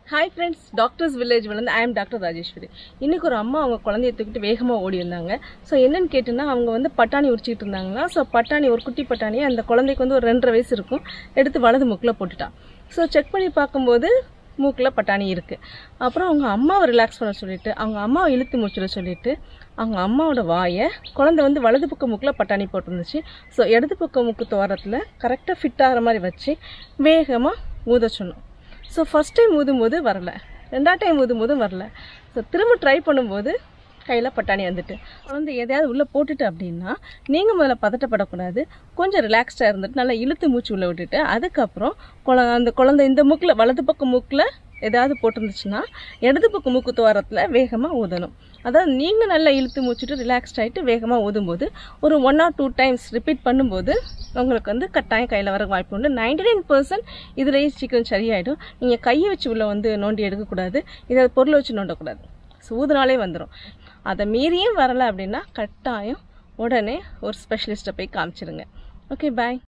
Hi friends, doctors வில்லேஜ்லேருந்து I am doctor Rajeshwari. இன்றைக்கி ஒரு அம்மா அவங்க குழந்தைய தூக்கிட்டு வேகமாக ஓடி இருந்தாங்க. ஸோ என்னென்னு கேட்டுன்னா, அவங்க வந்து பட்டாணி உரிச்சிக்கிட்டு இருந்தாங்கன்னா, ஸோ பட்டாணி ஒரு குட்டி பட்டாணியை அந்த குழந்தைக்கு வந்து ஒரு 2.5 வயசு இருக்கும், எடுத்து வலது மூக்கில் போட்டுட்டான். ஸோ செக் பண்ணி பார்க்கும்போது மூக்கில் பட்டாணி இருக்குது. அப்புறம் அவங்க அம்மாவை ரிலாக்ஸ் பண்ண சொல்லிவிட்டு, அவங்க அம்மாவை இழுத்து மூச்சிட சொல்லிவிட்டு, அவங்க அம்மாவோட வாயை குழந்தை வந்து வலது பக்க மூக்கில் பட்டாணி போட்டுருந்துச்சு. ஸோ இடது பக்க மூக்கு துவாரத்தில் கரெக்டாக ஃபிட் ஆகிற மாதிரி வச்சு வேகமாக ஊத சொன்னோம். ஸோ ஃபஸ்ட் டைம் ஊதும்போது வரல, 2ஆவது டைம் ஊதும்போதும் வரல. ஸோ திரும்ப ட்ரை பண்ணும்போது கையில் பட்டாணி வந்துட்டு, குழந்தை எதையாவது உள்ளே போட்டுட்டு அப்படின்னா நீங்கள் முதல்ல பதட்டப்படக்கூடாது. கொஞ்சம் ரிலாக்ஸ்டாக இருந்துட்டு நல்லா இழுத்து மூச்சு உள்ளே விட்டுட்டு, அதுக்கப்புறம் அந்த குழந்தை இந்த மூக்கில் வலது பக்கம் மூக்கில் ஏதாவது போட்டிருந்துச்சுன்னா இடது பக்கம் மூக்கு துவாரத்தில் வேகமாக ஊதணும். அதாவது நீங்கள் நல்லா இழுத்து மூச்சுட்டு ரிலாக்ஸ்ட் ஆகிட்டு வேகமாக ஊதும்போது ஒரு 1 or 2 times ரிப்பீட் பண்ணும்போது உங்களுக்கு வந்து கட்டாயம் கையில் வர வாய்ப்பு உண்டு. 99% இதுலேயே சீக்கிரம் சரியாயிடும். நீங்கள் கையை வச்சு உள்ளே வந்து நோண்டி எடுக்கக்கூடாது, இதை பொருளை வச்சு நோண்டக்கூடாது. ஸோ ஊதுனாலே வந்துடும். அதை மீறியும் வரலை அப்படின்னா கட்டாயம் உடனே ஒரு ஸ்பெஷலிஸ்ட்டை போய் காமிச்சிருங்க. ஓகே, பாய்.